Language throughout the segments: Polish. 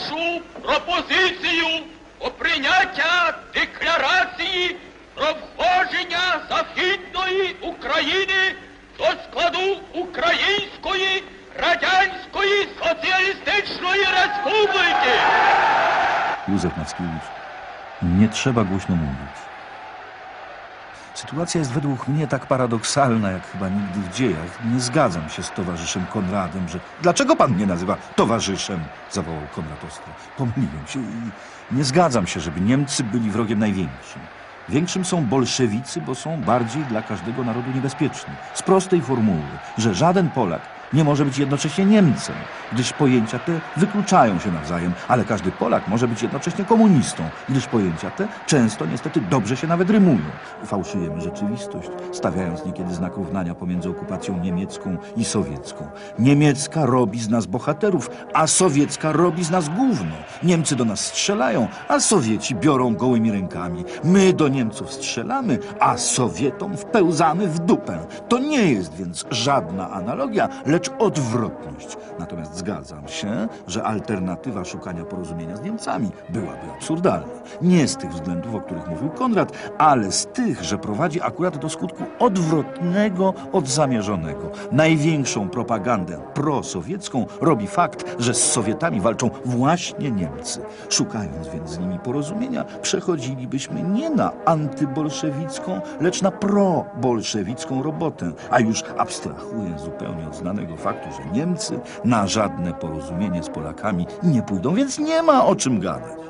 нашу пропозицію про прийняття декларації про входження Західної України до складу Української Радянської Socjalistycznej Республіки. Józef Mackiewicz, nie trzeba głośno mówić. Sytuacja jest według mnie tak paradoksalna, jak chyba nigdy w dziejach. Nie zgadzam się z towarzyszem Konradem, że... Dlaczego pan mnie nazywa towarzyszem? Zawołał Konrad ostro. Pomyliłem się i nie zgadzam się, żeby Niemcy byli wrogiem największym. Większym są bolszewicy, bo są bardziej dla każdego narodu niebezpieczni. Z prostej formuły, że żaden Polak nie może być jednocześnie Niemcem, gdyż pojęcia te wykluczają się nawzajem, ale każdy Polak może być jednocześnie komunistą, gdyż pojęcia te często niestety dobrze się nawet rymują. Fałszujemy rzeczywistość, stawiając niekiedy znak równania pomiędzy okupacją niemiecką i sowiecką. Niemiecka robi z nas bohaterów, a sowiecka robi z nas gówno. Niemcy do nas strzelają, a Sowieci biorą gołymi rękami. My do Niemców strzelamy, a Sowietom wpełzamy w dupę. To nie jest więc żadna analogia, lecz odwrotność. Natomiast zgadzam się, że alternatywa szukania porozumienia z Niemcami byłaby absurdalna. Nie z tych względów, o których mówił Konrad, ale z tych, że prowadzi akurat do skutku odwrotnego od zamierzonego. Największą propagandę prosowiecką robi fakt, że z Sowietami walczą właśnie Niemcy. Szukając więc z nimi porozumienia, przechodzilibyśmy nie na antybolszewicką, lecz na probolszewicką robotę. A już abstrahując zupełnie od znanego faktu, że Niemcy na żadne porozumienie z Polakami nie pójdą, więc nie ma o czym gadać.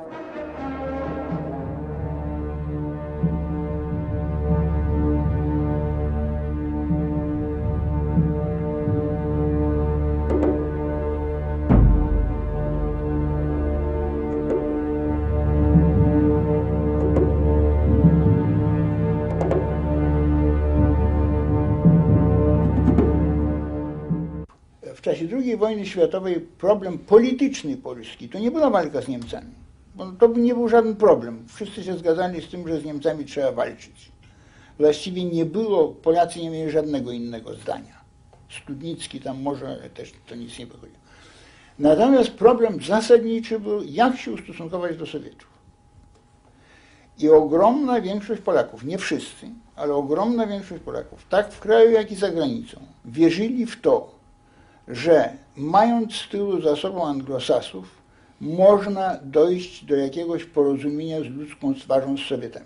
W czasie II wojny światowej problem polityczny Polski to nie była walka z Niemcami, bo to nie był żaden problem. Wszyscy się zgadzali z tym, że z Niemcami trzeba walczyć. Właściwie nie było, Polacy nie mieli żadnego innego zdania. Studnicki tam może, ale też to nic nie wychodziło. Natomiast problem zasadniczy był, jak się ustosunkować do Sowietów. I ogromna większość Polaków, nie wszyscy, ale ogromna większość Polaków, tak w kraju, jak i za granicą, wierzyli w to, że mając z tyłu za sobą anglosasów, można dojść do jakiegoś porozumienia z ludzką twarzą z Sowietami.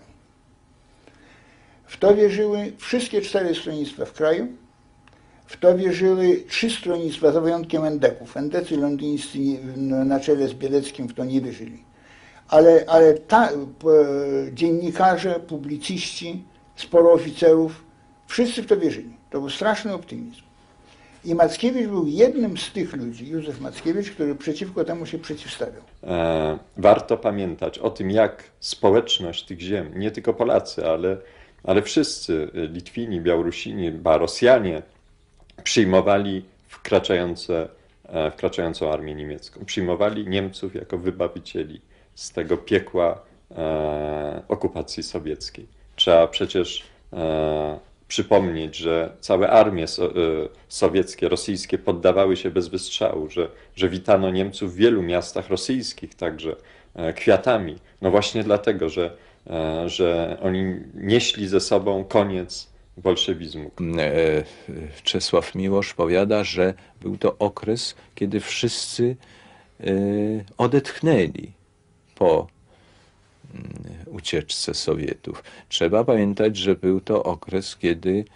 W to wierzyły wszystkie 4 stronnictwa w kraju, w to wierzyły 3 stronnictwa, za wyjątkiem endeków. Endecy londyńscy na czele z Bieleckim w to nie wierzyli. Ale dziennikarze, publicyści, sporo oficerów, wszyscy w to wierzyli. To był straszny optymizm. I Mackiewicz był jednym z tych ludzi, Józef Mackiewicz, który przeciwko temu się przeciwstawiał. Warto pamiętać o tym, jak społeczność tych ziem, nie tylko Polacy, ale wszyscy, Litwini, Białorusini, Rosjanie, przyjmowali wkraczającą armię niemiecką. Przyjmowali Niemców jako wybawicieli z tego piekła okupacji sowieckiej. Trzeba przecież przypomnieć, że całe armie sowieckie, rosyjskie poddawały się bez wystrzału, że witano Niemców w wielu miastach rosyjskich także kwiatami. No właśnie dlatego, że oni nieśli ze sobą koniec bolszewizmu. Czesław Miłosz powiada, że był to okres, kiedy wszyscy odetchnęli po ucieczce Sowietów. Trzeba pamiętać, że był to okres, kiedy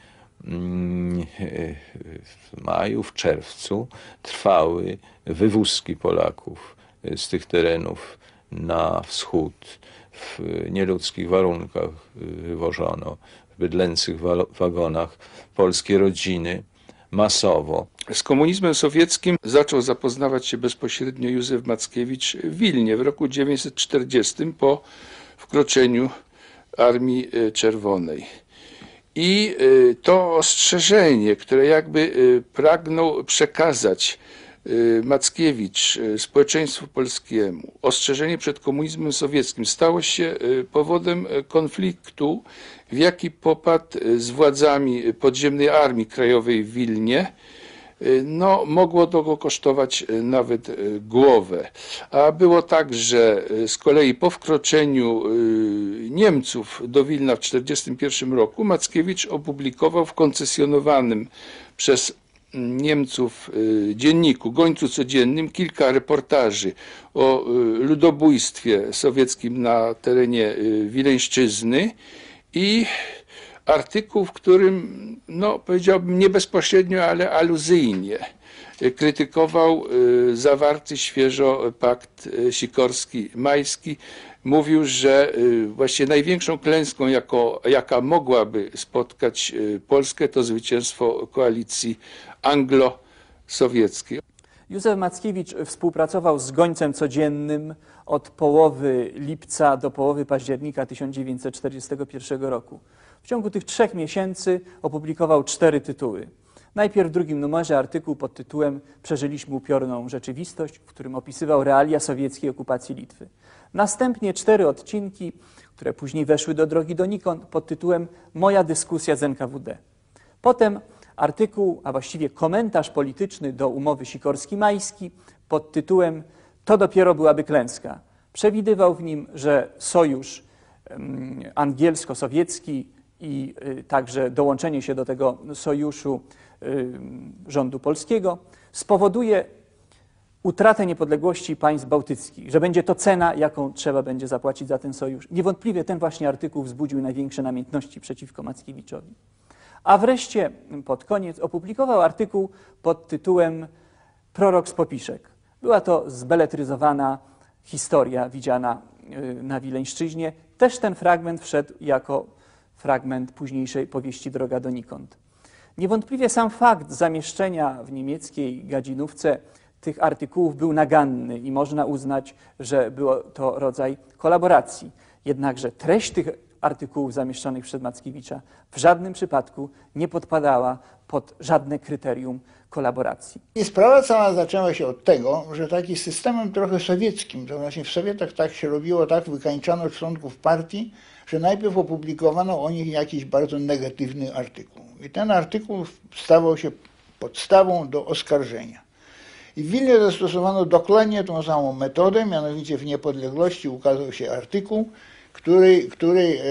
w maju, w czerwcu trwały wywózki Polaków z tych terenów na wschód. W nieludzkich warunkach wywożono w bydlęcych wagonach polskie rodziny masowo. Z komunizmem sowieckim zaczął zapoznawać się bezpośrednio Józef Mackiewicz w Wilnie w roku 1940 po wkroczeniu Armii Czerwonej. I to ostrzeżenie, które jakby pragnął przekazać Mackiewicz społeczeństwu polskiemu, ostrzeżenie przed komunizmem sowieckim, stało się powodem konfliktu, w jaki popadł z władzami podziemnej Armii Krajowej w Wilnie no, mogło to go kosztować nawet głowę. A było tak, że z kolei po wkroczeniu Niemców do Wilna w 1941 roku Mackiewicz opublikował w koncesjonowanym przez Niemców dzienniku Gońcu Codziennym kilka reportaży o ludobójstwie sowieckim na terenie Wileńszczyzny i artykuł, w którym, no, powiedziałbym nie bezpośrednio, ale aluzyjnie krytykował zawarty świeżo pakt Sikorski-Majski. Mówił, że właśnie największą klęską, jaka mogłaby spotkać Polskę, to zwycięstwo koalicji anglo-sowieckiej. Józef Mackiewicz współpracował z Gońcem Codziennym od połowy lipca do połowy października 1941 roku. W ciągu tych 3 miesięcy opublikował 4 tytuły. Najpierw w drugim numerze artykuł pod tytułem „Przeżyliśmy upiorną rzeczywistość”, w którym opisywał realia sowieckiej okupacji Litwy. Następnie 4 odcinki, które później weszły do drogi donikąd, pod tytułem „Moja dyskusja z NKWD”. Potem artykuł, a właściwie komentarz polityczny do umowy Sikorski-Majski pod tytułem „To dopiero byłaby klęska”. Przewidywał w nim, że sojusz angielsko-sowiecki i także dołączenie się do tego sojuszu rządu polskiego spowoduje utratę niepodległości państw bałtyckich, że będzie to cena, jaką trzeba będzie zapłacić za ten sojusz. Niewątpliwie ten właśnie artykuł wzbudził największe namiętności przeciwko Mackiewiczowi. A wreszcie pod koniec opublikował artykuł pod tytułem „Prorok z Popiszek”. Była to zbeletryzowana historia widziana na Wileńszczyźnie. Też ten fragment wszedł jako fragment późniejszej powieści „Droga donikąd”. Niewątpliwie sam fakt zamieszczenia w niemieckiej gadzinówce tych artykułów był naganny i można uznać, że było to rodzaj kolaboracji. Jednakże treść tych artykułów zamieszczonych przez Mackiewicza w żadnym przypadku nie podpadała pod żadne kryterium kolaboracji. I sprawa cała zaczęła się od tego, że taki systemem trochę sowieckim, to właśnie w Sowietach tak się robiło, tak wykańczano członków partii, że najpierw opublikowano o nich jakiś bardzo negatywny artykuł. I ten artykuł stawał się podstawą do oskarżenia. I w Wilnie zastosowano dokładnie tą samą metodę, mianowicie w Niepodległości ukazał się artykuł, który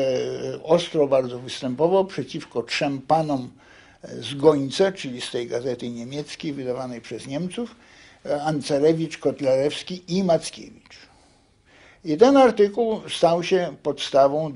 ostro bardzo występował przeciwko 3 panom z Gońca, czyli z tej gazety niemieckiej wydawanej przez Niemców, Ancerewicz, Kotlarewski i Mackiewicz. I ten artykuł stał się podstawą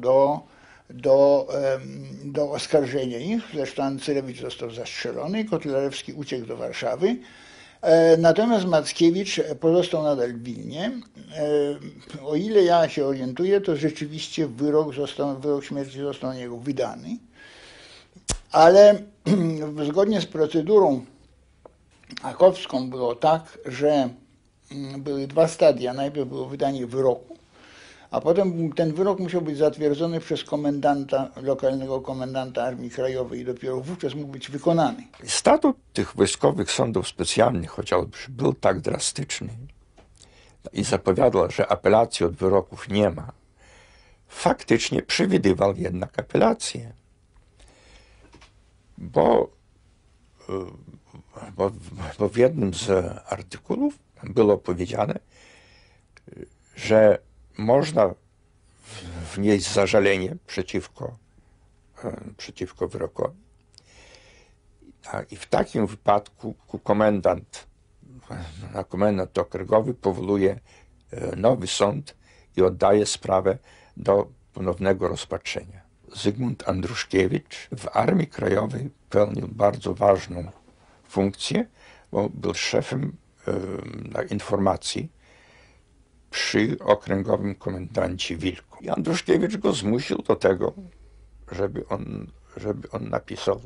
do oskarżenia ich. Zresztą Ancerewicz został zastrzelony, Kotlarewski uciekł do Warszawy. Natomiast Mackiewicz pozostał nadal w Wilnie. O ile ja się orientuję, to rzeczywiście wyrok śmierci został na niego wydany. Ale zgodnie z procedurą achowską było tak, że były 2 stadia. Najpierw było wydanie wyroku, a potem ten wyrok musiał być zatwierdzony przez lokalnego komendanta Armii Krajowej i dopiero wówczas mógł być wykonany. Statut tych wojskowych sądów specjalnych chociażby był tak drastyczny i zapowiadał, że apelacji od wyroków nie ma. Faktycznie przewidywał jednak apelację, bo w jednym z artykułów było powiedziane, że można wnieść zażalenie przeciwko wyrokowi. I w takim wypadku komendant okręgowy powołuje nowy sąd i oddaje sprawę do ponownego rozpatrzenia. Zygmunt Andruszkiewicz w Armii Krajowej pełnił bardzo ważną funkcję, bo był szefem informacji przy okręgowym komendancie Wilku. I Andruszkiewicz go zmusił do tego, żeby on napisał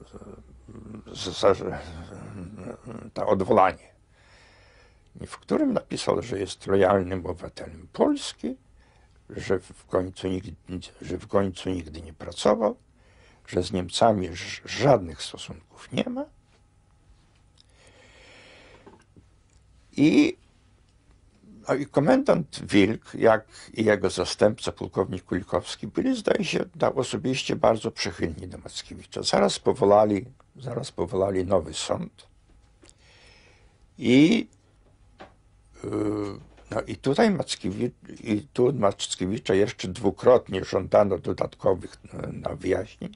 to odwołanie, w którym napisał, że jest lojalnym obywatelem Polski, że w końcu nigdy nie pracował, że z Niemcami żadnych stosunków nie ma. I komendant Wilk, jak i jego zastępca, pułkownik Kulikowski, byli, zdaje się, osobiście bardzo przychylni do Mackiewicza. Zaraz powołali nowy sąd. I tutaj Mackiewicza jeszcze dwukrotnie żądano dodatkowych wyjaśnień,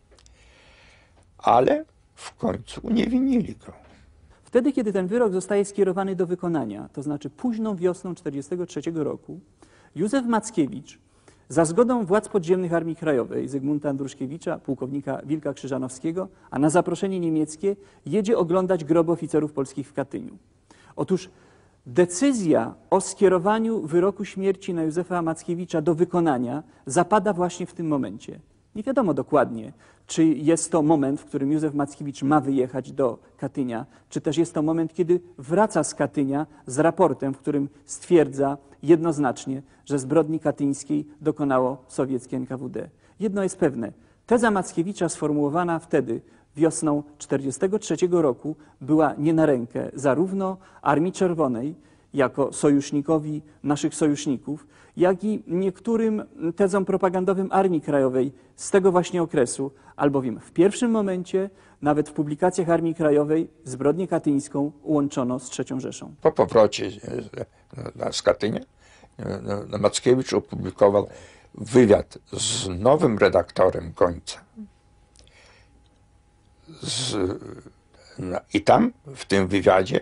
ale w końcu uniewinili go. Wtedy, kiedy ten wyrok zostaje skierowany do wykonania, to znaczy późną wiosną 1943 roku, Józef Mackiewicz za zgodą władz podziemnych Armii Krajowej, Zygmunta Andruszkiewicza, pułkownika Wilka Krzyżanowskiego, a na zaproszenie niemieckie jedzie oglądać groby oficerów polskich w Katyniu. Otóż decyzja o skierowaniu wyroku śmierci na Józefa Mackiewicza do wykonania zapada właśnie w tym momencie. Nie wiadomo dokładnie, czy jest to moment, w którym Józef Mackiewicz ma wyjechać do Katynia, czy też jest to moment, kiedy wraca z Katynia z raportem, w którym stwierdza jednoznacznie, że zbrodni katyńskiej dokonało sowieckie NKWD. Jedno jest pewne, teza Mackiewicza sformułowana wtedy, wiosną 1943 roku, była nie na rękę zarówno Armii Czerwonej, jako sojusznikowi naszych sojuszników, jak i niektórym tezom propagandowym Armii Krajowej z tego właśnie okresu, albowiem w pierwszym momencie, nawet w publikacjach Armii Krajowej, zbrodnię katyńską łączono z III Rzeszą. Po powrocie z Katynia Mackiewicz opublikował wywiad z nowym redaktorem Gońca. I tam, w tym wywiadzie,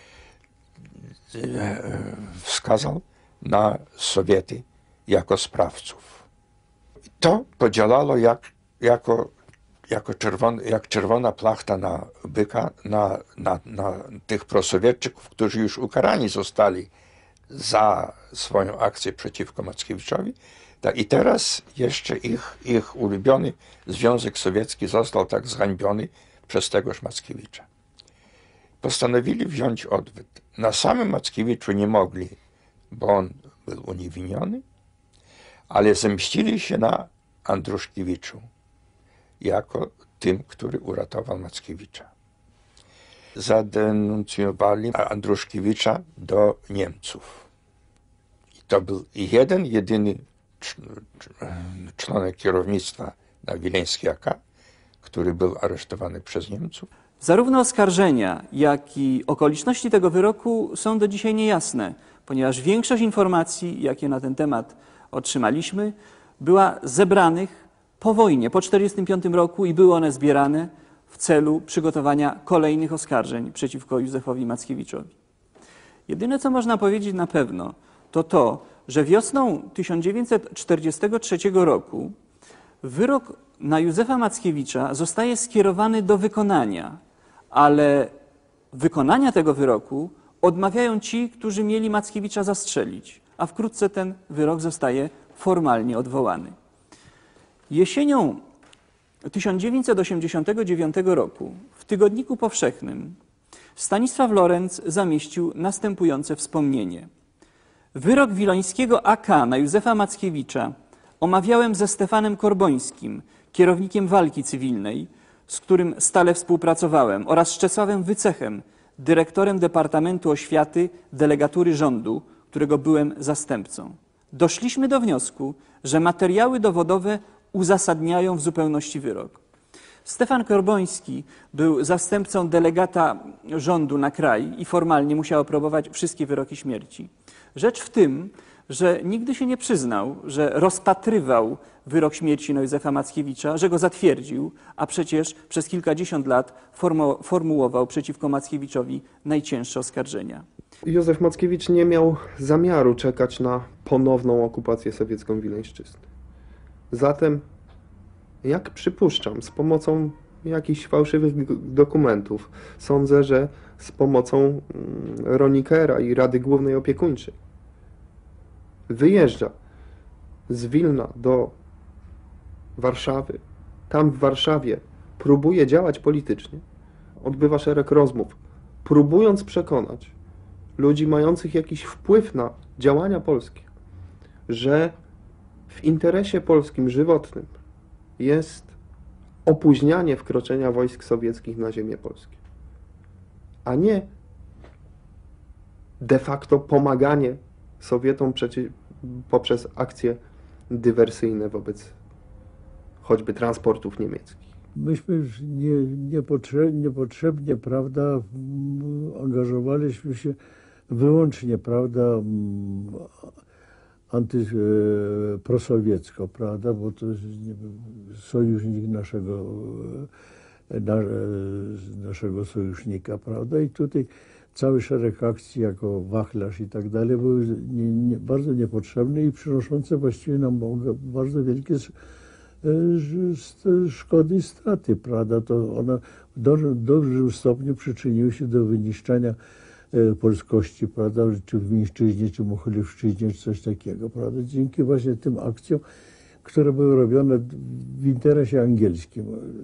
wskazał na Sowiety jako sprawców. To podzielało jak czerwona plachta na byka na tych prosowietczyków, którzy już ukarani zostali za swoją akcję przeciwko Mackiewiczowi. I teraz jeszcze ich ulubiony Związek Sowiecki został tak zhańbiony przez tegoż Mackiewicza. Postanowili wziąć odwet. Na samym Mackiewiczu nie mogli, bo on był uniewinniony, ale zemścili się na Andruszkiewiczu jako tym, który uratował Mackiewicza. Zadenuncjowali Andruszkiewicza do Niemców. I to był jedyny członek kierownictwa na Wileńskiej AK, który był aresztowany przez Niemców. Zarówno oskarżenia, jak i okoliczności tego wyroku są do dzisiaj niejasne, ponieważ większość informacji, jakie na ten temat otrzymaliśmy, była zebranych po wojnie, po 1945 roku i były one zbierane w celu przygotowania kolejnych oskarżeń przeciwko Józefowi Mackiewiczowi. Jedyne, co można powiedzieć na pewno, to to, że wiosną 1943 roku wyrok na Józefa Mackiewicza zostaje skierowany do wykonania, ale wykonania tego wyroku odmawiają ci, którzy mieli Mackiewicza zastrzelić, a wkrótce ten wyrok zostaje formalnie odwołany. Jesienią 1989 roku w Tygodniku Powszechnym Stanisław Lorenz zamieścił następujące wspomnienie. Wyrok wileńskiego AK na Józefa Mackiewicza omawiałem ze Stefanem Korbońskim, kierownikiem walki cywilnej, z którym stale współpracowałem, oraz z Czesławem Wycechem, dyrektorem Departamentu Oświaty Delegatury Rządu, którego byłem zastępcą. Doszliśmy do wniosku, że materiały dowodowe uzasadniają w zupełności wyrok. Stefan Korboński był zastępcą delegata rządu na kraj i formalnie musiał aprobować wszystkie wyroki śmierci. Rzecz w tym, że nigdy się nie przyznał, że rozpatrywał wyrok śmierci na Józefa Mackiewicza, że go zatwierdził, a przecież przez kilkadziesiąt lat formułował przeciwko Mackiewiczowi najcięższe oskarżenia. Józef Mackiewicz nie miał zamiaru czekać na ponowną okupację sowiecką Wileńszczyzny. Zatem, jak przypuszczam, z pomocą jakichś fałszywych dokumentów, sądzę, że z pomocą Ronikera i Rady Głównej Opiekuńczej, wyjeżdża z Wilna do Warszawy. Tam w Warszawie próbuje działać politycznie, odbywa szereg rozmów, próbując przekonać ludzi mających jakiś wpływ na działania polskie, że w interesie polskim żywotnym jest opóźnianie wkroczenia wojsk sowieckich na ziemię polskie, a nie de facto pomaganie Sowietom poprzez akcje dywersyjne wobec choćby transportów niemieckich. Myśmy już niepotrzebnie, prawda, angażowaliśmy się wyłącznie, prawda, prosowiecko, prawda, bo to jest sojusznik naszego sojusznika, prawda, i tutaj cały szereg akcji jako wachlarz i tak dalej były bardzo niepotrzebne i przynoszące właściwie nam bardzo wielkie szkody i straty, prawda, to one w dużym stopniu przyczyniły się do wyniszczenia polskości, prawda, czy w Mińszczyźnie, czy Mochylewszczyźnie, czy coś takiego, prawda, dzięki właśnie tym akcjom, które były robione w interesie angielskim.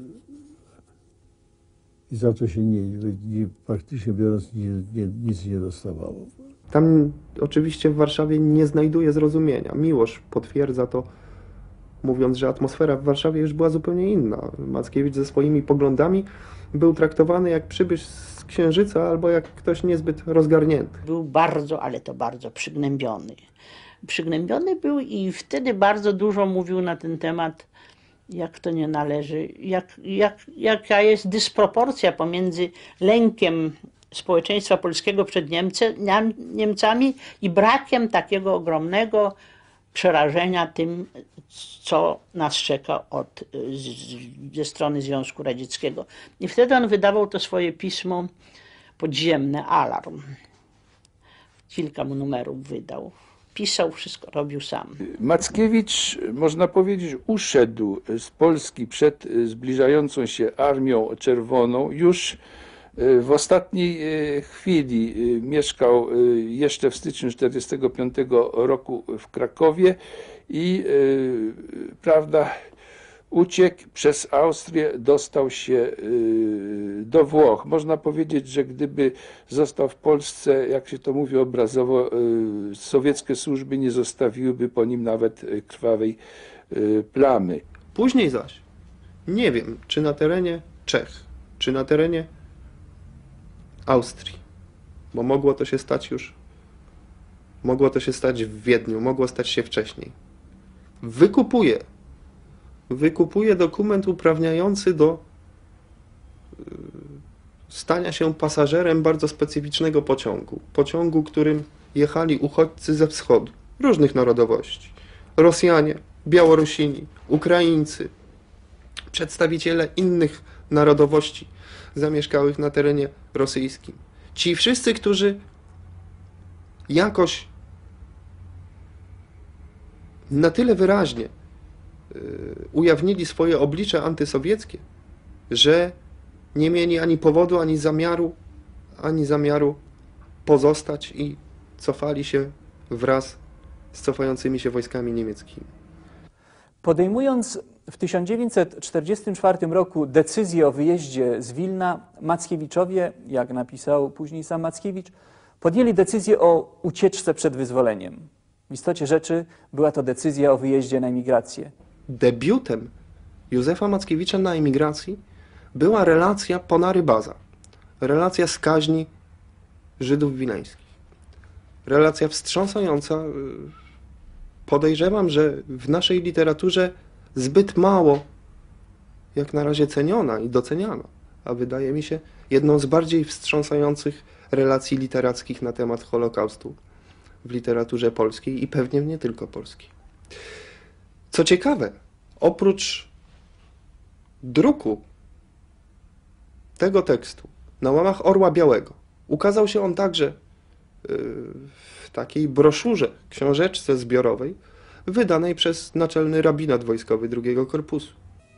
I za to się praktycznie biorąc nic nie dostawało. Tam oczywiście w Warszawie nie znajduje zrozumienia. Miłosz potwierdza to, mówiąc, że atmosfera w Warszawie już była zupełnie inna. Mackiewicz ze swoimi poglądami był traktowany jak przybysz z Księżyca albo jak ktoś niezbyt rozgarnięty. Był bardzo, ale to bardzo przygnębiony. Przygnębiony był i wtedy bardzo dużo mówił na ten temat, jak to nie należy, jaka jest dysproporcja pomiędzy lękiem społeczeństwa polskiego przed Niemcami i brakiem takiego ogromnego przerażenia tym, co nas czeka ze strony Związku Radzieckiego. I wtedy on wydawał to swoje pismo podziemne, Alarm. Kilka mu numerów wydał. Pisał, wszystko robił sam. Mackiewicz, można powiedzieć, uszedł z Polski przed zbliżającą się Armią Czerwoną. Już w ostatniej chwili mieszkał jeszcze w styczniu 1945 roku w Krakowie i prawda, uciekł przez Austrię, dostał się do Włoch. Można powiedzieć, że gdyby został w Polsce, jak się to mówi obrazowo, sowieckie służby nie zostawiłyby po nim nawet krwawej plamy. Później zaś, nie wiem, czy na terenie Czech, czy na terenie Austrii, bo mogło to się stać w Wiedniu, mogło stać się wcześniej. Wykupuje dokument uprawniający do stania się pasażerem bardzo specyficznego pociągu, którym jechali uchodźcy ze wschodu, różnych narodowości. Rosjanie, Białorusini, Ukraińcy, przedstawiciele innych narodowości zamieszkałych na terenie rosyjskim. Ci wszyscy, którzy jakoś na tyle wyraźnie ujawnili swoje oblicze antysowieckie, że nie mieli ani powodu, ani zamiaru pozostać i cofali się wraz z cofającymi się wojskami niemieckimi. Podejmując w 1944 roku decyzję o wyjeździe z Wilna, Mackiewiczowie, jak napisał później sam Mackiewicz, podjęli decyzję o ucieczce przed wyzwoleniem. W istocie rzeczy była to decyzja o wyjeździe na emigrację. Debiutem Józefa Mackiewicza na emigracji była relacja Ponary-Baza, relacja z kaźni Żydów wileńskich. Relacja wstrząsająca, podejrzewam, że w naszej literaturze zbyt mało jak na razie ceniona i doceniana, a wydaje mi się jedną z bardziej wstrząsających relacji literackich na temat Holokaustu w literaturze polskiej i pewnie nie tylko polskiej. Co ciekawe, oprócz druku tego tekstu na łamach Orła Białego ukazał się on także w takiej broszurze, książeczce zbiorowej wydanej przez naczelny rabinat wojskowy II Korpusu.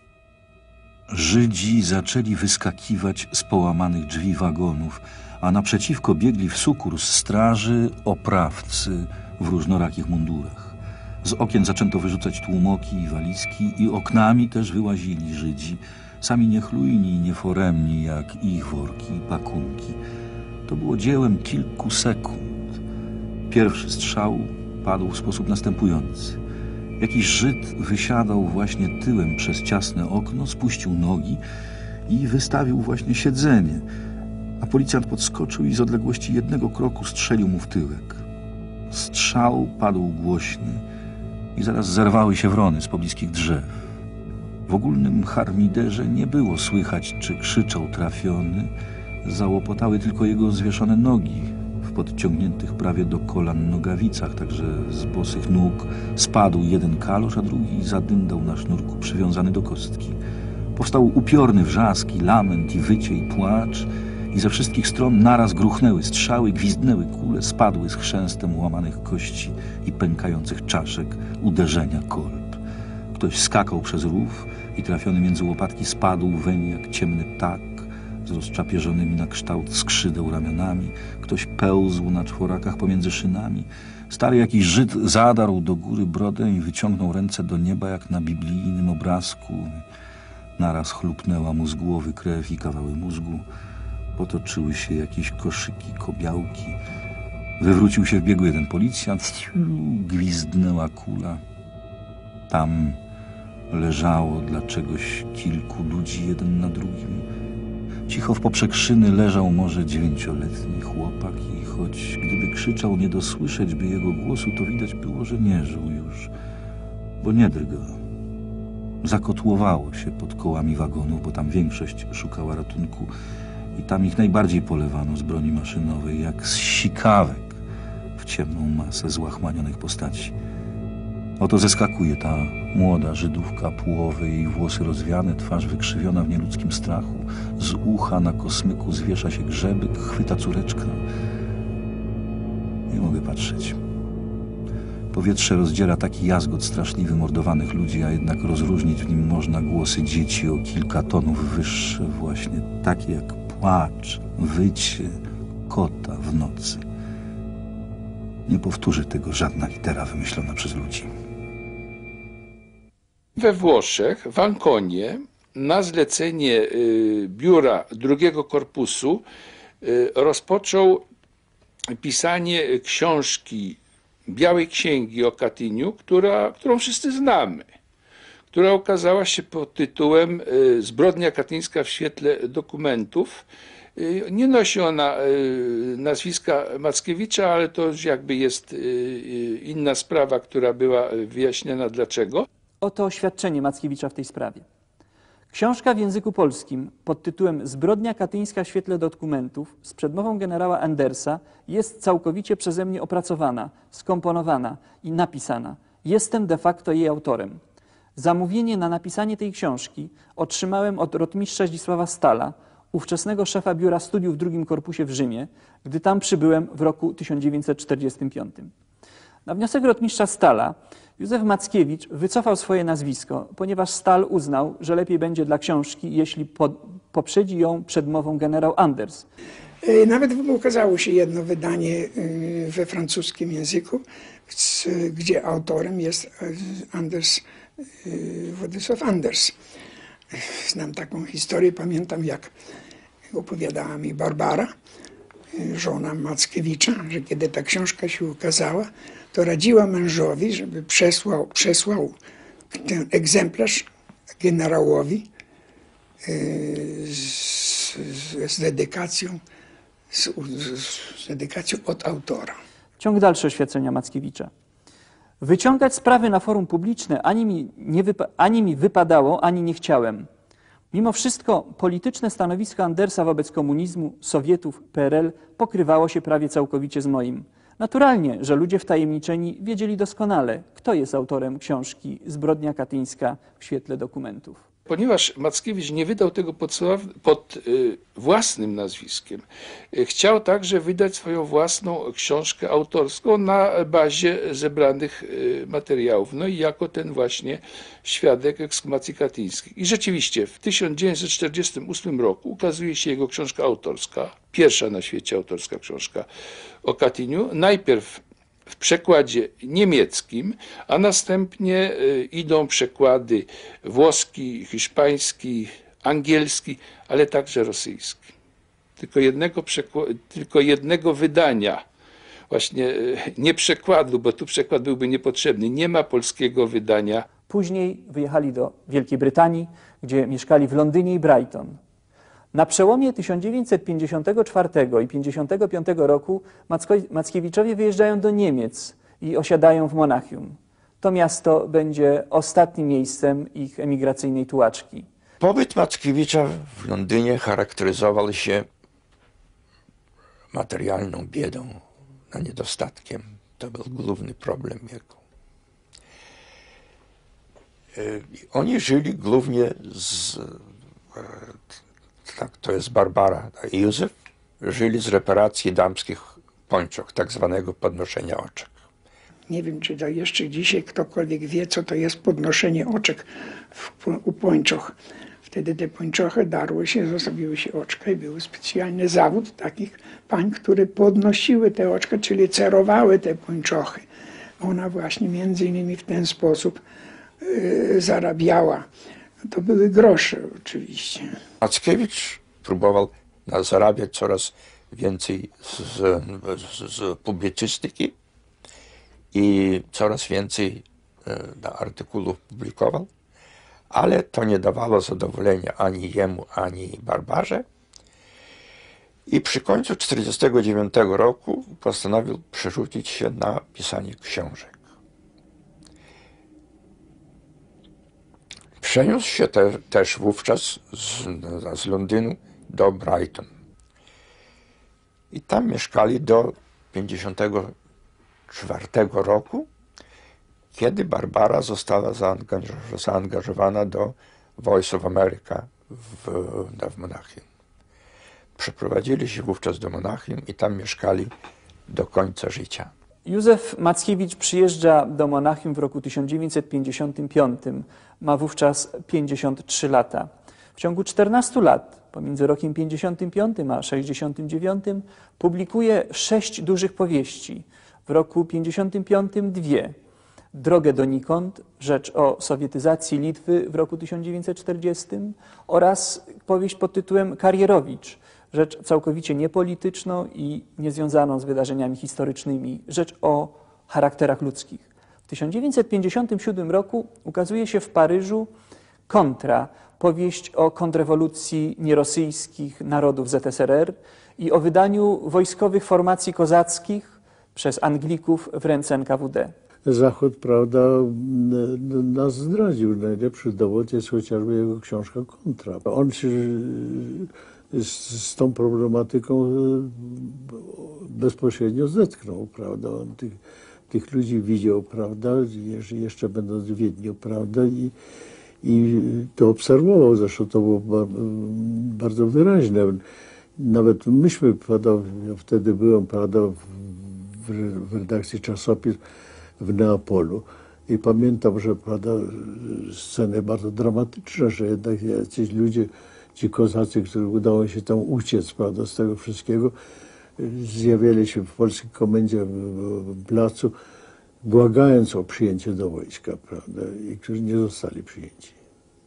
Żydzi zaczęli wyskakiwać z połamanych drzwi wagonów, a naprzeciwko biegli w sukurs straży oprawcy w różnorakich mundurach. Z okien zaczęto wyrzucać tłumoki i walizki i oknami też wyłazili Żydzi, sami niechlujni i nieforemni jak ich worki i pakunki. To było dziełem kilku sekund. Pierwszy strzał padł w sposób następujący. Jakiś Żyd wysiadał właśnie tyłem przez ciasne okno, spuścił nogi i wystawił właśnie siedzenie, a policjant podskoczył i z odległości 1 kroku strzelił mu w tyłek. Strzał padł głośny i zaraz zerwały się wrony z pobliskich drzew. W ogólnym harmiderze nie było słychać, czy krzyczał trafiony. Załopotały tylko jego zwieszone nogi w podciągniętych prawie do kolan nogawicach, także z bosych nóg spadł jeden kalosz, a drugi zadyndał na sznurku przywiązany do kostki. Powstał upiorny wrzask i lament, i wycie, i płacz, i ze wszystkich stron naraz gruchnęły strzały, gwizdnęły kule, spadły z chrzęstem łamanych kości i pękających czaszek uderzenia kolb. Ktoś skakał przez rów i trafiony między łopatki spadł weń jak ciemny ptak z rozczapieżonymi na kształt skrzydeł ramionami. Ktoś pełzł na czworakach pomiędzy szynami. Stary jakiś Żyd zadarł do góry brodę i wyciągnął ręce do nieba jak na biblijnym obrazku. Naraz chlupnęła mu z głowy krew i kawały mózgu. Potoczyły się jakieś koszyki, kobiałki. Wywrócił się w biegu jeden policjant. Gwizdnęła kula. Tam leżało dla czegoś kilku ludzi jeden na drugim. Cicho w poprzek szyny leżał może 9-letni chłopak i choć gdyby krzyczał nie dosłyszeć by jego głosu, to widać było, że nie żył już, bo nie drgał. Zakotłowało się pod kołami wagonów, bo tam większość szukała ratunku i tam ich najbardziej polewano z broni maszynowej, jak z sikawek w ciemną masę złachmanionych postaci. Oto zeskakuje ta młoda Żydówka, połowy jej włosy rozwiane, twarz wykrzywiona w nieludzkim strachu. Z ucha na kosmyku zwiesza się grzebyk, chwyta córeczkę. Nie mogę patrzeć. Powietrze rozdziera taki jazgot straszliwy mordowanych ludzi, a jednak rozróżnić w nim można głosy dzieci o kilka tonów wyższe, właśnie takie jak płacz, wycie kota w nocy. Nie powtórzy tego żadna litera wymyślona przez ludzi. We Włoszech, w Anconie, na zlecenie biura drugiego korpusu rozpoczął pisanie książki, Białej Księgi o Katyniu, którą wszyscy znamy, która ukazała się pod tytułem Zbrodnia katyńska w świetle dokumentów. Nie nosi ona nazwiska Mackiewicza, ale to już jakby jest inna sprawa, która była wyjaśniona dlaczego. Oto oświadczenie Mackiewicza w tej sprawie. Książka w języku polskim pod tytułem Zbrodnia katyńska w świetle dokumentów z przedmową generała Andersa jest całkowicie przeze mnie opracowana, skomponowana i napisana. Jestem de facto jej autorem. Zamówienie na napisanie tej książki otrzymałem od rotmistrza Zdzisława Stala, ówczesnego szefa Biura Studiów w II Korpusie w Rzymie, gdy tam przybyłem w roku 1945. Na wniosek rotmistrza Stala Józef Mackiewicz wycofał swoje nazwisko, ponieważ Stal uznał, że lepiej będzie dla książki, jeśli poprzedzi ją przedmową generał Anders. Nawet ukazało się jedno wydanie we francuskim języku, gdzie autorem jest Anders, Władysław Anders. Znam taką historię, pamiętam jak opowiadała mi Barbara, żona Mackiewicza, że kiedy ta książka się ukazała, to radziła mężowi, żeby przesłał ten egzemplarz generałowi z dedykacją od autora. Ciąg dalszy oświadczenia Mackiewicza. Wyciągać sprawy na forum publiczne ani mi wypadało, ani nie chciałem. Mimo wszystko polityczne stanowisko Andersa wobec komunizmu, Sowietów, PRL pokrywało się prawie całkowicie z moim. Naturalnie, że ludzie wtajemniczeni wiedzieli doskonale, kto jest autorem książki Zbrodnia katyńska w świetle dokumentów. Ponieważ Mackiewicz nie wydał tego pod własnym nazwiskiem, chciał także wydać swoją własną książkę autorską na bazie zebranych materiałów. No i jako ten właśnie świadek ekshumacji katyńskich. I rzeczywiście w 1948 roku ukazuje się jego książka autorska, pierwsza na świecie autorska książka o Katyniu. Najpierw w przekładzie niemieckim, a następnie idą przekłady włoski, hiszpański, angielski, ale także rosyjski. Tylko jednego wydania, właśnie nie przekładu, bo tu przekład byłby niepotrzebny, nie ma polskiego wydania. Później wyjechali do Wielkiej Brytanii, gdzie mieszkali w Londynie i Brighton. Na przełomie 1954 i 1955 roku Mackiewiczowie wyjeżdżają do Niemiec i osiadają w Monachium. to miasto będzie ostatnim miejscem ich emigracyjnej tułaczki. Pobyt Mackiewicza w Londynie charakteryzował się materialną biedą, a niedostatkiem. To był główny problem jego. Oni żyli głównie tak, to jest Barbara i Józef, żyli z reparacji damskich pończoch, tak zwanego podnoszenia oczek. Nie wiem, czy to jeszcze dzisiaj ktokolwiek wie, co to jest podnoszenie oczek u pończoch. Wtedy te pończochy darły się, zostawiły się oczka i był specjalny zawód takich pań, które podnosiły te oczka, czyli cerowały te pończochy. Ona właśnie między innymi w ten sposób zarabiała. To były grosze oczywiście. Mackiewicz próbował zarabiać coraz więcej z publicystyki i coraz więcej artykułów publikował, ale to nie dawało zadowolenia ani jemu, ani Barbarze. I przy końcu 1949 roku postanowił przerzucić się na pisanie książek. Przeniósł się też wówczas z Londynu do Brighton. I tam mieszkali do 1954 roku, kiedy Barbara została zaangażowana do Voice of America w Monachium. Przeprowadzili się wówczas do Monachium i tam mieszkali do końca życia. Józef Mackiewicz przyjeżdża do Monachium w roku 1955. Ma wówczas 53 lata. W ciągu 14 lat, pomiędzy rokiem 55 a 69, publikuje 6 dużych powieści. W roku 55 2. Drogę donikąd, rzecz o sowietyzacji Litwy w roku 1940 oraz powieść pod tytułem Karierowicz, rzecz całkowicie niepolityczną i niezwiązaną z wydarzeniami historycznymi, rzecz o charakterach ludzkich. W 1957 roku ukazuje się w Paryżu Kontra, powieść o kontrrewolucji nierosyjskich narodów ZSRR i o wydaniu wojskowych formacji kozackich przez Anglików w ręce NKWD. Zachód, prawda, nas zdradził. Najlepszy dowód jest chociażby jego książka Kontra. On się z tą problematyką bezpośrednio zetknął, prawda. On tych ludzi widział, prawda, jeszcze będąc w Wiedniu, prawda, i to obserwował. Zresztą to było bardzo wyraźne. Nawet myśmy, prawda, ja wtedy byłem, prawda, w redakcji czasopism w Neapolu i pamiętam, że, prawda, sceny bardzo dramatyczne, że jednak jacyś ludzie, ci kozacy, których udało się tam uciec, prawda, z tego wszystkiego, zjawiali się w polskiej komendzie w placu, błagając o przyjęcie do wojska, prawda, i którzy nie zostali przyjęci.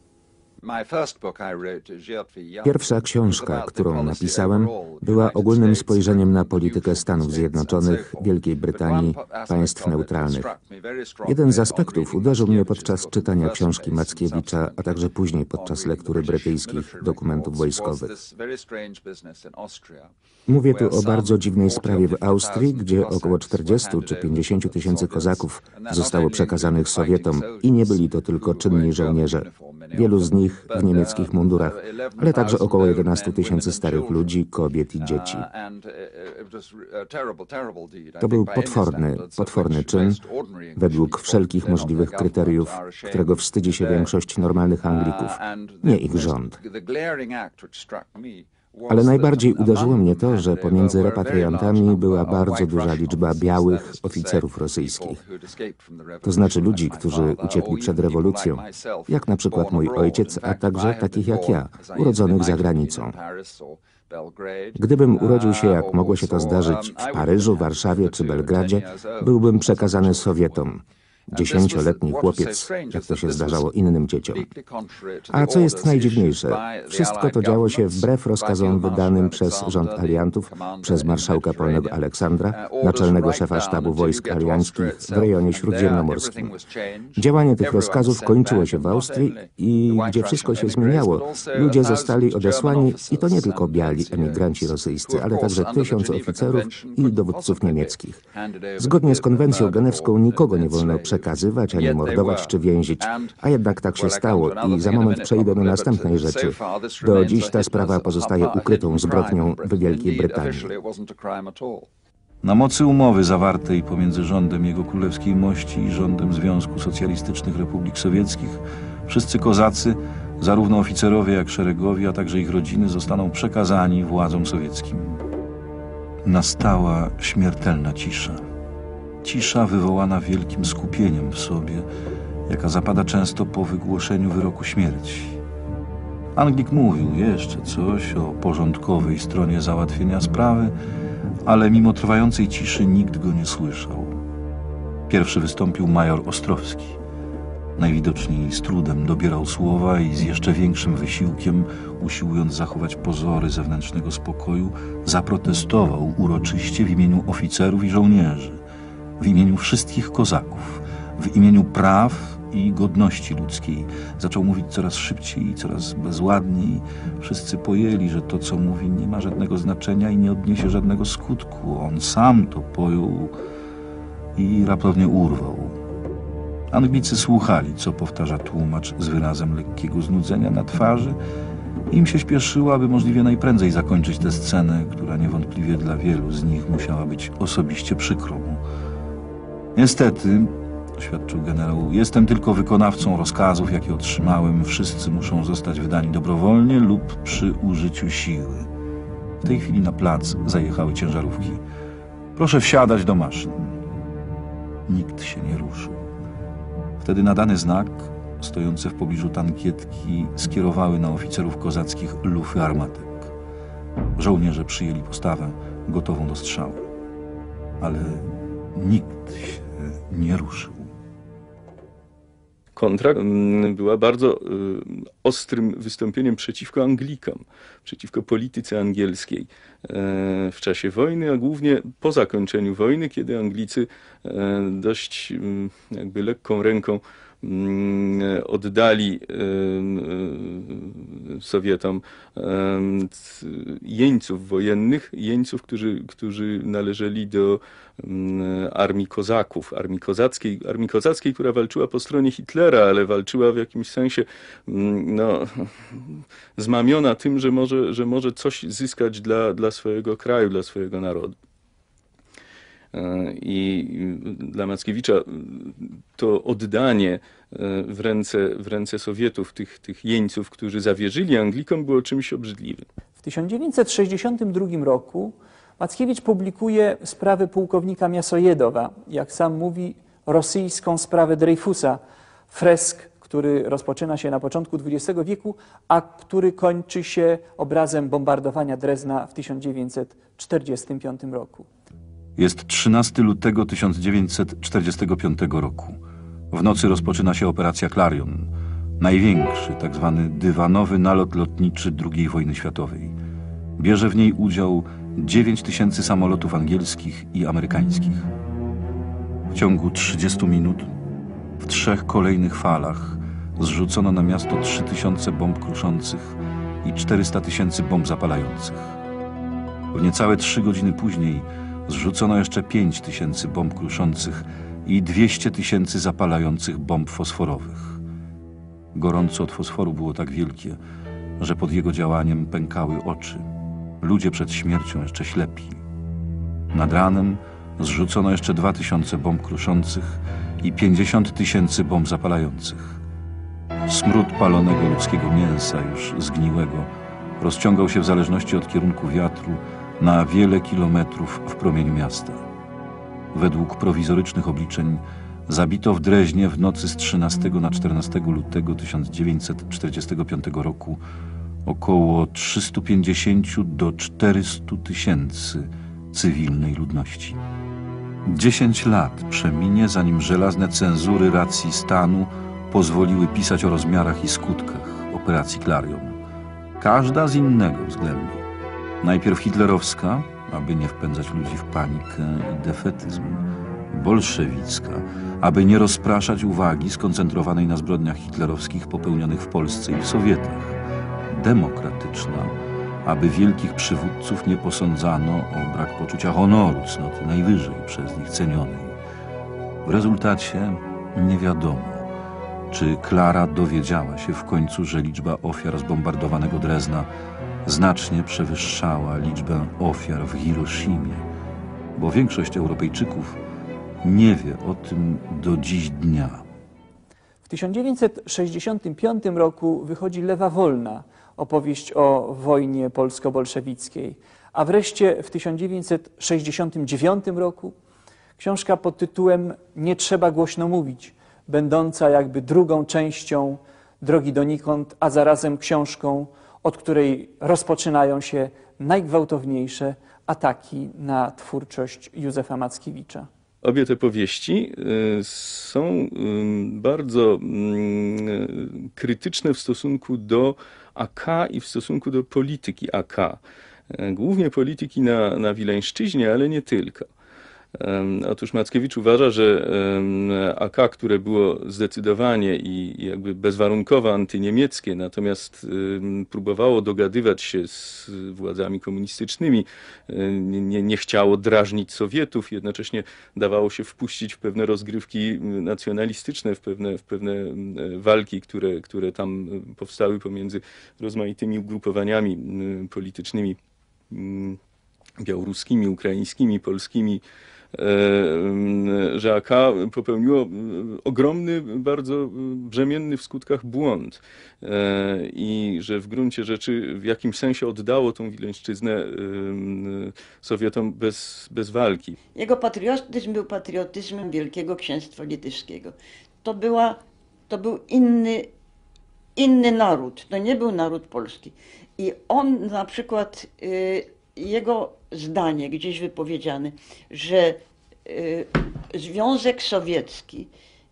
Pierwsza książka, którą napisałem, była ogólnym spojrzeniem na politykę Stanów Zjednoczonych, Wielkiej Brytanii, państw neutralnych. Jeden z aspektów uderzył mnie podczas czytania książki Mackiewicza, a także później podczas lektury brytyjskich dokumentów wojskowych. Mówię tu o bardzo dziwnej sprawie w Austrii, gdzie około 40 czy 50 tysięcy kozaków zostało przekazanych Sowietom i nie byli to tylko czynni żołnierze. Wielu z nich w niemieckich mundurach, ale także około 11 tysięcy starych ludzi, kobiet i dzieci. To był potworny czyn, według wszelkich możliwych kryteriów, którego wstydzi się większość normalnych Anglików, nie ich rząd. Ale najbardziej uderzyło mnie to, że pomiędzy repatriantami była bardzo duża liczba białych oficerów rosyjskich. To znaczy ludzi, którzy uciekli przed rewolucją, jak na przykład mój ojciec, a także takich jak ja, urodzonych za granicą. Gdybym urodził się, jak mogło się to zdarzyć, w Paryżu, Warszawie czy Belgradzie, byłbym przekazany Sowietom. 10-letni chłopiec, jak to się zdarzało innym dzieciom. A co jest najdziwniejsze, wszystko to działo się wbrew rozkazom wydanym przez rząd aliantów, przez marszałka polnego Aleksandra, naczelnego szefa sztabu wojsk alianckich w rejonie śródziemnomorskim. Działanie tych rozkazów kończyło się w Austrii i gdzie wszystko się zmieniało, ludzie zostali odesłani i to nie tylko biali emigranci rosyjscy, ale także 1000 oficerów i dowódców niemieckich. Zgodnie z konwencją genewską nikogo nie wolno przekazać zakazywać, ani mordować czy więzić. A jednak tak się stało i za moment przejdę do następnej rzeczy. Do dziś ta sprawa pozostaje ukrytą zbrodnią w Wielkiej Brytanii. Na mocy umowy zawartej pomiędzy rządem Jego Królewskiej Mości i rządem Związku Socjalistycznych Republik Sowieckich, wszyscy kozacy, zarówno oficerowie jak szeregowi, a także ich rodziny, zostaną przekazani władzom sowieckim. Nastała śmiertelna cisza. Cisza wywołana wielkim skupieniem w sobie, jaka zapada często po wygłoszeniu wyroku śmierci. Anglik mówił jeszcze coś o porządkowej stronie załatwienia sprawy, ale mimo trwającej ciszy nikt go nie słyszał. Pierwszy wystąpił major Ostrowski. Najwidoczniej z trudem dobierał słowa i z jeszcze większym wysiłkiem, usiłując zachować pozory zewnętrznego spokoju, zaprotestował uroczyście w imieniu oficerów i żołnierzy, w imieniu wszystkich kozaków, w imieniu praw i godności ludzkiej. Zaczął mówić coraz szybciej i coraz bezładniej. Wszyscy pojęli, że to, co mówi, nie ma żadnego znaczenia i nie odniesie żadnego skutku. On sam to pojął i raptownie urwał. Anglicy słuchali, co powtarza tłumacz z wyrazem lekkiego znudzenia na twarzy. Im się śpieszyło, aby możliwie najprędzej zakończyć tę scenę, która niewątpliwie dla wielu z nich musiała być osobiście przykrą. Niestety, oświadczył generał, jestem tylko wykonawcą rozkazów, jakie otrzymałem. Wszyscy muszą zostać wydani dobrowolnie lub przy użyciu siły. W tej chwili na plac zajechały ciężarówki. Proszę wsiadać do maszyn. Nikt się nie ruszył. Wtedy na dany znak, stojące w pobliżu tankietki, skierowały na oficerów kozackich lufy armatek. Żołnierze przyjęli postawę gotową do strzału. Ale nikt się nie ruszył. Kontra była bardzo ostrym wystąpieniem przeciwko Anglikom, przeciwko polityce angielskiej w czasie wojny, a głównie po zakończeniu wojny, kiedy Anglicy dość jakby lekką ręką oddali Sowietom jeńców wojennych, jeńców, którzy należeli do armii kozaków, armii kozackiej, która walczyła po stronie Hitlera, ale walczyła w jakimś sensie zmamiona tym, że może coś zyskać dla swojego kraju, dla swojego narodu. I dla Mackiewicza to oddanie w ręce Sowietów tych jeńców, którzy zawierzyli Anglikom, było czymś obrzydliwym. W 1962 roku Mackiewicz publikuje sprawę pułkownika Miasojedowa, jak sam mówi, rosyjską sprawę Dreyfusa, fresk, który rozpoczyna się na początku XX wieku, a który kończy się obrazem bombardowania Drezna w 1945 roku. Jest 13 lutego 1945 roku. W nocy rozpoczyna się operacja Clarion, największy tzw. dywanowy nalot lotniczy II wojny światowej. Bierze w niej udział 9000 samolotów angielskich i amerykańskich. W ciągu 30 minut w 3 kolejnych falach zrzucono na miasto 3000 bomb kruszących i 400 000 bomb zapalających. W niecałe 3 godziny później zrzucono jeszcze 5000 bomb kruszących i 200 000 zapalających bomb fosforowych. Gorąco od fosforu było tak wielkie, że pod jego działaniem pękały oczy. Ludzie przed śmiercią jeszcze ślepi. Nad ranem zrzucono jeszcze 2000 bomb kruszących i 50 000 bomb zapalających. Smród palonego ludzkiego mięsa, już zgniłego, rozciągał się w zależności od kierunku wiatru na wiele kilometrów w promieniu miasta. Według prowizorycznych obliczeń zabito w Dreźnie w nocy z 13 na 14 lutego 1945 roku około 350 do 400 000 cywilnej ludności. 10 lat przeminie, zanim żelazne cenzury racji stanu pozwoliły pisać o rozmiarach i skutkach operacji Clarion. Każda z innego względu. Najpierw hitlerowska, aby nie wpędzać ludzi w panikę i defetyzm. Bolszewicka, aby nie rozpraszać uwagi skoncentrowanej na zbrodniach hitlerowskich popełnionych w Polsce i w Sowietach. Demokratyczna, aby wielkich przywódców nie posądzano o brak poczucia honoru, cnoty najwyżej przez nich cenionej. W rezultacie Nie wiadomo, czy Klara dowiedziała się w końcu, że liczba ofiar zbombardowanego Drezna znacznie przewyższała liczbę ofiar w Hiroshimie, bo większość Europejczyków nie wie o tym do dziś dnia. W 1965 roku wychodzi Lewa Wolna, opowieść o wojnie polsko-bolszewickiej, a wreszcie w 1969 roku książka pod tytułem Nie trzeba głośno mówić, będąca jakby drugą częścią Drogi donikąd, a zarazem książką, od której rozpoczynają się najgwałtowniejsze ataki na twórczość Józefa Mackiewicza. Obie te powieści są bardzo krytyczne w stosunku do AK i w stosunku do polityki AK. Głównie polityki na Wileńszczyźnie, ale nie tylko. Otóż Mackiewicz uważa, że AK, które było zdecydowanie i jakby bezwarunkowo antyniemieckie, natomiast próbowało dogadywać się z władzami komunistycznymi, nie chciało drażnić Sowietów, jednocześnie dawało się wpuścić w pewne rozgrywki nacjonalistyczne, w pewne walki, które tam powstały pomiędzy rozmaitymi ugrupowaniami politycznymi białoruskimi, ukraińskimi, polskimi, że AK popełniło ogromny, bardzo brzemienny w skutkach błąd i że w gruncie rzeczy w jakimś sensie oddało tą Wileńszczyznę Sowietom bez walki. Jego patriotyzm był patriotyzmem Wielkiego Księstwa Litewskiego. To był inny naród, to nie był naród polski. I on na przykład, jego zdanie gdzieś wypowiedziane, że Związek Sowiecki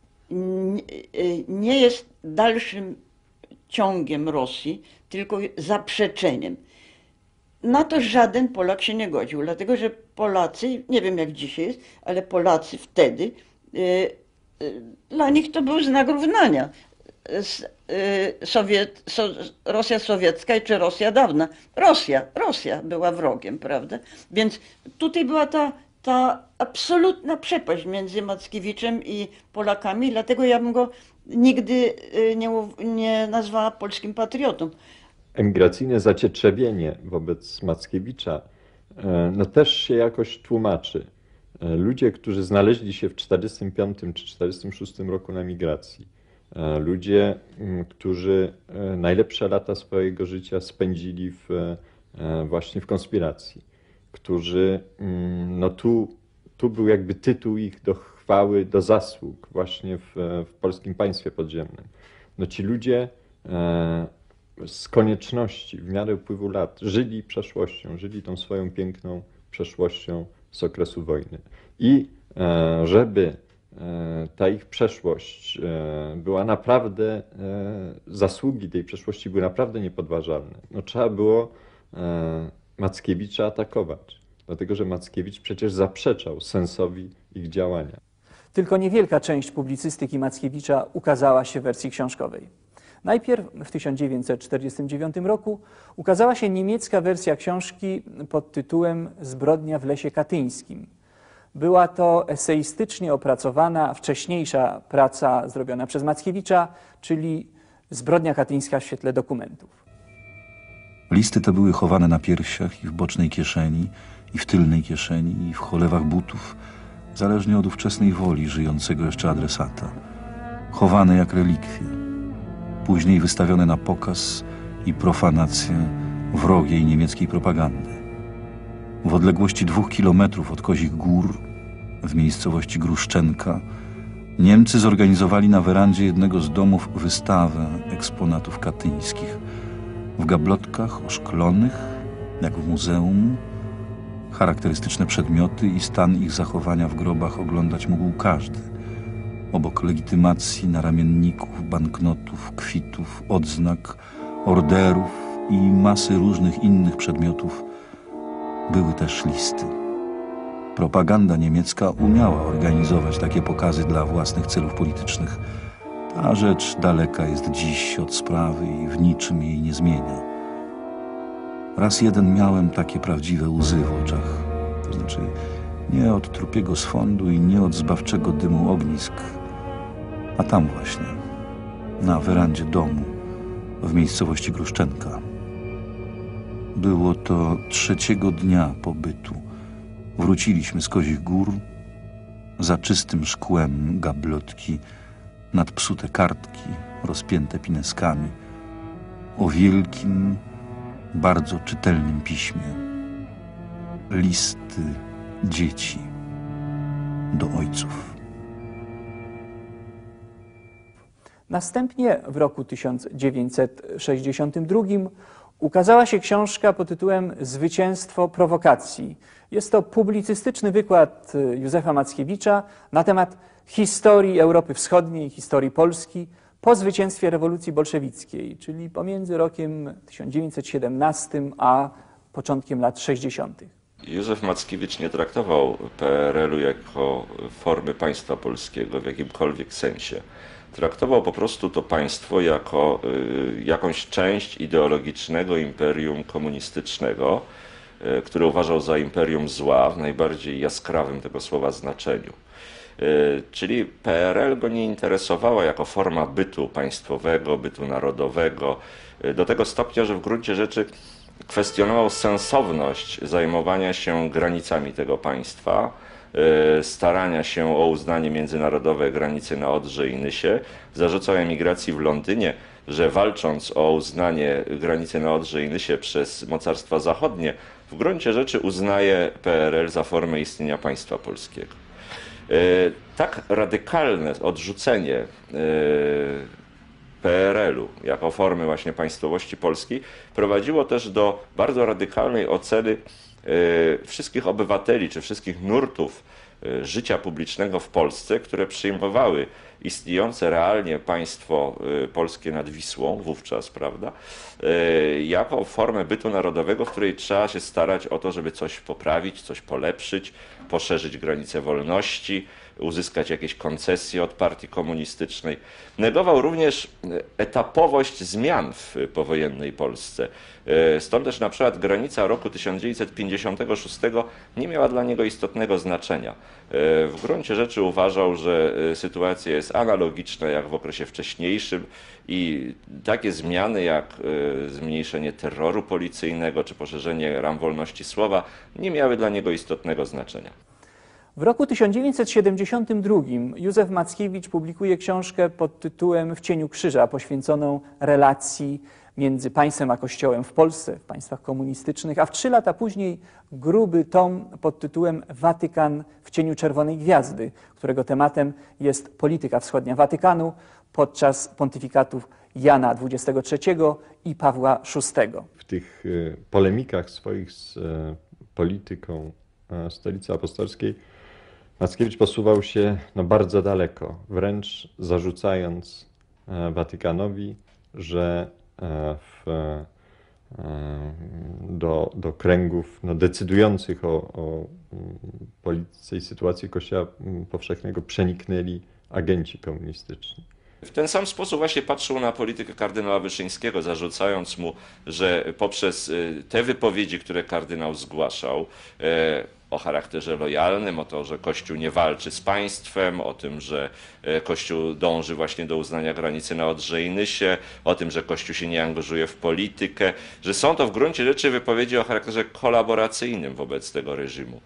nie jest dalszym ciągiem Rosji, tylko zaprzeczeniem. Na to żaden Polak się nie godził, dlatego że Polacy, nie wiem jak dzisiaj jest, ale Polacy wtedy, dla nich to był znak równania. Rosja sowiecka czy Rosja dawna. Rosja była wrogiem, prawda? Więc tutaj była ta absolutna przepaść między Mackiewiczem i Polakami, dlatego ja bym go nigdy nie nazwała polskim patriotą. Emigracyjne zacietrzewienie wobec Mackiewicza no też się jakoś tłumaczy. Ludzie, którzy znaleźli się w 1945 czy 1946 roku na migracji, ludzie, którzy najlepsze lata swojego życia spędzili właśnie w konspiracji, którzy, no tu był jakby tytuł ich do chwały, do zasług właśnie w polskim państwie podziemnym. No ci ludzie z konieczności, w miarę upływu lat, żyli przeszłością, żyli tą swoją piękną przeszłością z okresu wojny. I żeby ta ich przeszłość była naprawdę, zasługi tej przeszłości były naprawdę niepodważalne. No, trzeba było Mackiewicza atakować, dlatego że Mackiewicz przecież zaprzeczał sensowi ich działania. Tylko niewielka część publicystyki Mackiewicza ukazała się w wersji książkowej. Najpierw w 1949 roku ukazała się niemiecka wersja książki pod tytułem Zbrodnia w lesie katyńskim. Była to eseistycznie opracowana wcześniejsza praca zrobiona przez Mackiewicza, czyli Zbrodnia katyńska w świetle dokumentów. Listy te były chowane na piersiach i w bocznej kieszeni, i w tylnej kieszeni, i w cholewach butów, zależnie od ówczesnej woli żyjącego jeszcze adresata. Chowane jak relikwie, później wystawione na pokaz i profanację wrogiej niemieckiej propagandy. W odległości 2 kilometrów od Kozich Gór, w miejscowości Gruszczenka, Niemcy zorganizowali na werandzie jednego z domów wystawę eksponatów katyńskich. W gablotkach oszklonych, jak w muzeum, charakterystyczne przedmioty i stan ich zachowania w grobach oglądać mógł każdy. Obok legitymacji, naramienników, banknotów, kwitów, odznak, orderów i masy różnych innych przedmiotów były też listy. Propaganda niemiecka umiała organizować takie pokazy dla własnych celów politycznych. Ta rzecz daleka jest dziś od sprawy i w niczym jej nie zmienia. Raz jeden miałem takie prawdziwe łzy w oczach. To znaczy nie od trupiego swądu i nie od zbawczego dymu ognisk, A tam właśnie, na werandzie domu, w miejscowości Gruszczenka. Było to 3. dnia pobytu. Wróciliśmy z Kozich Gór, za czystym szkłem gablotki, nadpsute kartki, rozpięte pineskami, o wielkim, bardzo czytelnym piśmie. Listy dzieci do ojców. Następnie w roku 1962 ukazała się książka pod tytułem Zwycięstwo prowokacji. Jest to publicystyczny wykład Józefa Mackiewicza na temat historii Europy Wschodniej, historii Polski po zwycięstwie rewolucji bolszewickiej, czyli pomiędzy rokiem 1917 a początkiem lat 60. Józef Mackiewicz nie traktował PRL-u jako formy państwa polskiego w jakimkolwiek sensie. Traktował po prostu to państwo jako jakąś część ideologicznego imperium komunistycznego, które uważał za imperium zła w najbardziej jaskrawym tego słowa znaczeniu. Czyli PRL go nie interesowała jako forma bytu państwowego, bytu narodowego, do tego stopnia, że w gruncie rzeczy kwestionował sensowność zajmowania się granicami tego państwa, starania się o uznanie międzynarodowej granicy na Odrze i Nysie. Zarzucał emigracji w Londynie, że walcząc o uznanie granicy na Odrze i Nysie przez mocarstwa zachodnie, w gruncie rzeczy uznaje PRL za formę istnienia państwa polskiego. Tak radykalne odrzucenie PRL-u jako formy właśnie państwowości polskiej prowadziło też do bardzo radykalnej oceny wszystkich obywateli czy wszystkich nurtów życia publicznego w Polsce, które przyjmowały istniejące realnie państwo polskie nad Wisłą wówczas, prawda, jako formę bytu narodowego, w której trzeba się starać o to, żeby coś poprawić, coś polepszyć, poszerzyć granice wolności, uzyskać jakieś koncesje od partii komunistycznej. Negował również etapowość zmian w powojennej Polsce. Stąd też na przykład granica roku 1956 nie miała dla niego istotnego znaczenia. W gruncie rzeczy uważał, że sytuacja jest analogiczna jak w okresie wcześniejszym i takie zmiany jak zmniejszenie terroru policyjnego czy poszerzenie ram wolności słowa nie miały dla niego istotnego znaczenia. W roku 1972 Józef Mackiewicz publikuje książkę pod tytułem W cieniu krzyża, poświęconą relacji między państwem a Kościołem w Polsce, w państwach komunistycznych, a w 3 lata później gruby tom pod tytułem Watykan w cieniu czerwonej gwiazdy, którego tematem jest polityka wschodnia Watykanu podczas pontyfikatów Jana XXIII i Pawła VI. W tych polemikach swoich z polityką Stolicy Apostolskiej Mackiewicz posuwał się bardzo daleko, wręcz zarzucając Watykanowi, że do kręgów decydujących o polityce i sytuacji Kościoła powszechnego przeniknęli agenci komunistyczni. W ten sam sposób właśnie patrzył na politykę kardynała Wyszyńskiego, zarzucając mu, że poprzez te wypowiedzi, które kardynał zgłaszał, o charakterze lojalnym, o to, że Kościół nie walczy z państwem, o tym, że Kościół dąży właśnie do uznania granicy na Odrze i Nysie, o tym, że Kościół się nie angażuje w politykę, że są to w gruncie rzeczy wypowiedzi o charakterze kolaboracyjnym wobec tego reżimu.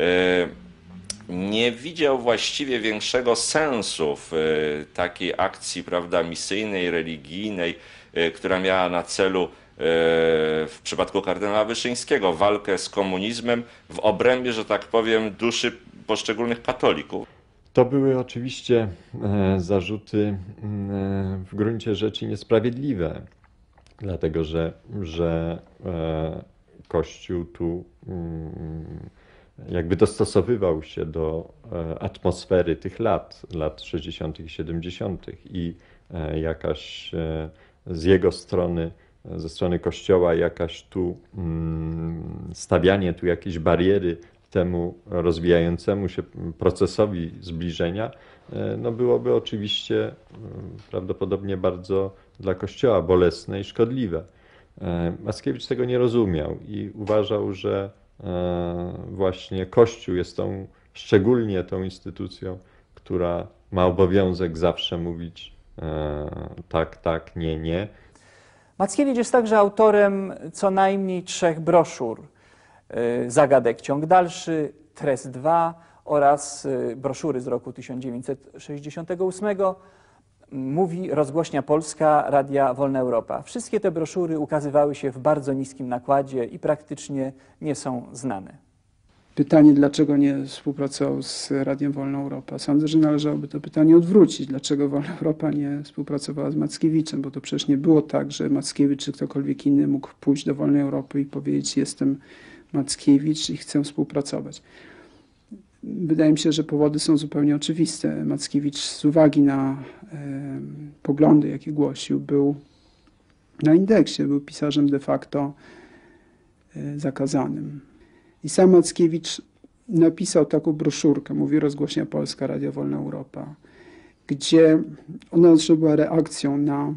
Nie widział właściwie większego sensu w takiej akcji, prawda, misyjnej, religijnej, która miała na celu w przypadku kardynała Wyszyńskiego walkę z komunizmem w obrębie, że tak powiem, duszy poszczególnych katolików. To były oczywiście zarzuty w gruncie rzeczy niesprawiedliwe, dlatego że Kościół tu jakby dostosowywał się do atmosfery tych lat 60. i 70. i jakaś z jego strony, ze strony Kościoła jakaś tu stawianie tu jakiejś bariery temu rozwijającemu się procesowi zbliżenia, no byłoby oczywiście prawdopodobnie bardzo dla Kościoła bolesne i szkodliwe. Mackiewicz tego nie rozumiał i uważał, że właśnie Kościół jest szczególnie tą instytucją, która ma obowiązek zawsze mówić tak, tak, nie, nie. Mackiewicz jest także autorem co najmniej 3 broszur. Zagadek ciąg dalszy, Trest 2 oraz broszury z roku 1968. Mówi Rozgłośnia Polska Radia Wolna Europa. Wszystkie te broszury ukazywały się w bardzo niskim nakładzie i praktycznie nie są znane. Pytanie, dlaczego nie współpracował z Radiem Wolna Europa? Sądzę, że należałoby to pytanie odwrócić. Dlaczego Wolna Europa nie współpracowała z Mackiewiczem? Bo to przecież nie było tak, że Mackiewicz czy ktokolwiek inny mógł pójść do Wolnej Europy i powiedzieć: jestem Mackiewicz i chcę współpracować. Wydaje mi się, że powody są zupełnie oczywiste. Mackiewicz z uwagi na poglądy, jakie głosił, był na indeksie, był pisarzem de facto zakazanym. I sam Mackiewicz napisał taką broszurkę, mówi Rozgłośnia Polska, Radia Wolna Europa, gdzie ona była reakcją na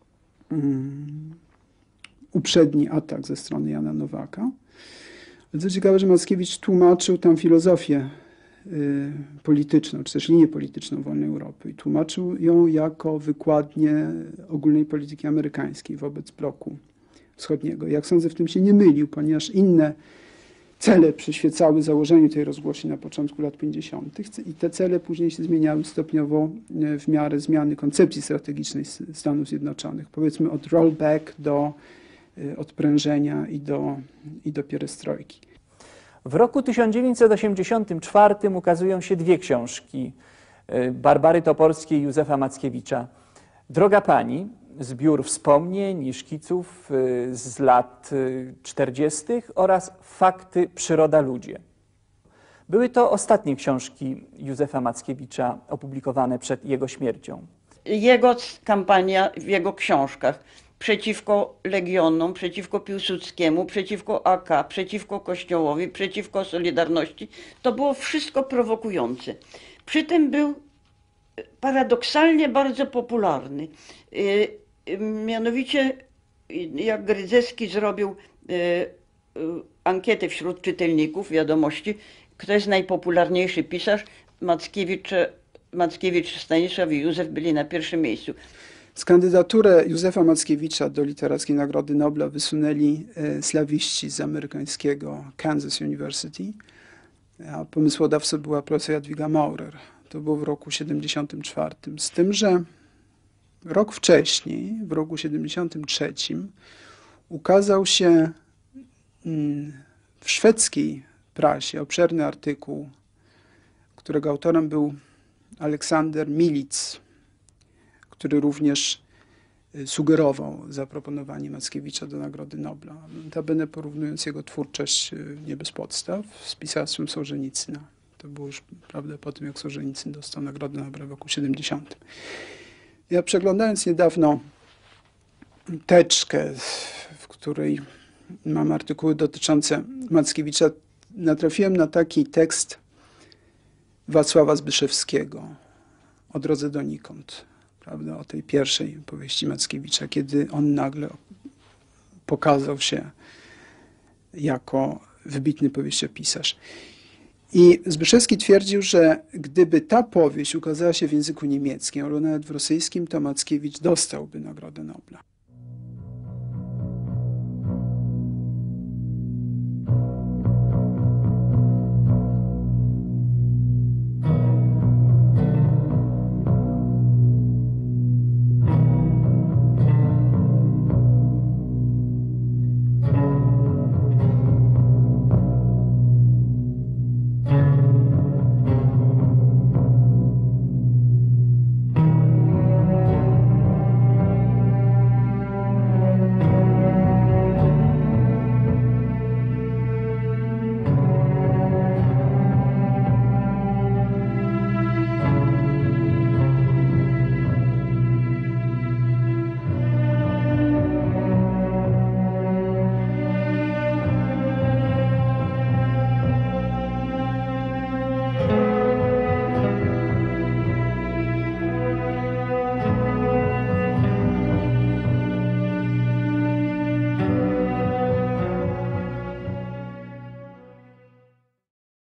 uprzedni atak ze strony Jana Nowaka. Ale co ciekawe, że Mackiewicz tłumaczył tam filozofię polityczną, czy też linię polityczną Wolnej Europy i tłumaczył ją jako wykładnię ogólnej polityki amerykańskiej wobec bloku wschodniego. Jak sądzę, w tym się nie mylił, ponieważ inne cele przyświecały założeniu tej rozgłośni na początku lat 50. i te cele później się zmieniały stopniowo w miarę zmiany koncepcji strategicznej Stanów Zjednoczonych. Powiedzmy od rollback do odprężenia i do pierestrojki. W roku 1984 ukazują się 2 książki Barbary Toporskiej i Józefa Mackiewicza. Droga Pani, zbiór wspomnień i szkiców z lat 40. oraz Fakty, przyroda, ludzie. Były to ostatnie książki Józefa Mackiewicza opublikowane przed jego śmiercią. Jego kampania w jego książkach przeciwko Legionom, przeciwko Piłsudskiemu, przeciwko AK, przeciwko Kościołowi, przeciwko Solidarności, to było wszystko prowokujące. Przy tym był paradoksalnie bardzo popularny. Mianowicie, jak Grydzewski zrobił ankietę wśród czytelników Wiadomości, kto jest najpopularniejszy pisarz, Mackiewicz, Stanisław i Józef byli na pierwszym miejscu. Z kandydaturę Józefa Mackiewicza do Literackiej Nagrody Nobla wysunęli slawiści z amerykańskiego Kansas University, a pomysłodawcą była profesor Jadwiga Maurer. To było w roku 1974. Z tym, że rok wcześniej, w roku 1973, ukazał się w szwedzkiej prasie obszerny artykuł, którego autorem był Aleksander Milic, który również sugerował zaproponowanie Mackiewicza do Nagrody Nobla. Notabene porównując jego twórczość nie bez podstaw z pisarstwem Sołżenicyna. To było już, prawda, po tym, jak Sołżenicyn dostał Nagrodę Nobla w roku 70. Ja przeglądając niedawno teczkę, w której mam artykuły dotyczące Mackiewicza, natrafiłem na taki tekst Wacława Zbyszewskiego o drodze donikąd, prawda, o tej pierwszej powieści Mackiewicza, kiedy on nagle pokazał się jako wybitny powieściopisarz. I Zbyszewski twierdził, że gdyby ta powieść ukazała się w języku niemieckim albo nawet w rosyjskim, to Mackiewicz dostałby Nagrodę Nobla.